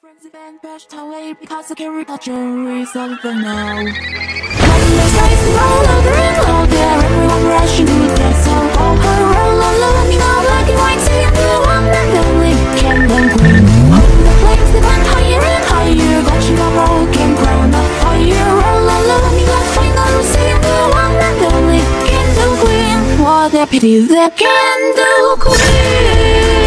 friends event brushed away because the caricature is over now. When the skies roll louder and louder, everyone rushing to get so far. Roll along, you know, like it winds into one and then we can then green. The flames that went higher and higher, touching a broken crown of fire. Roll along, you know, finally see into one and then we can do queen. What a pity, the candle queen.